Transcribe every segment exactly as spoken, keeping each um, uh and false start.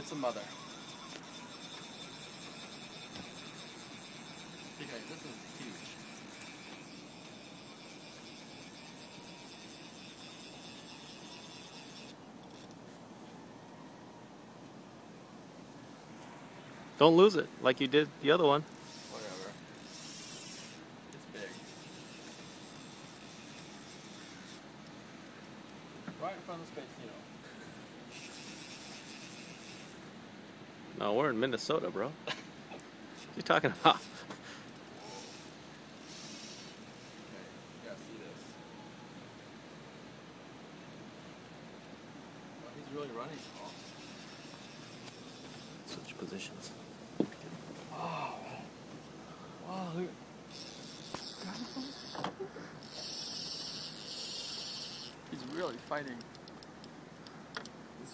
That's a mother. Okay, this is huge. Don't lose it like you did the other one. Whatever. It's big. Right in front of the Space Needle. No, we're in Minnesota, bro. What are you talking about? Okay, you gotta see this. Oh, he's really running tall. Switch positions. Wow. Wow, look. He's really fighting. He's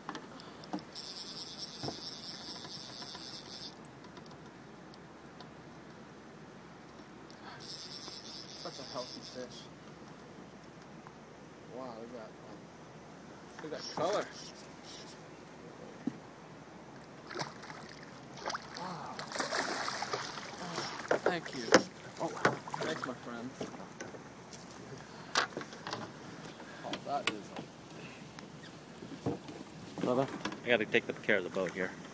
such a healthy fish. Wow, look at that. Look at that color. Wow. Oh, thank you. Oh, thanks, my friend. Oh, that is. Brother, I gotta take the care of the boat here.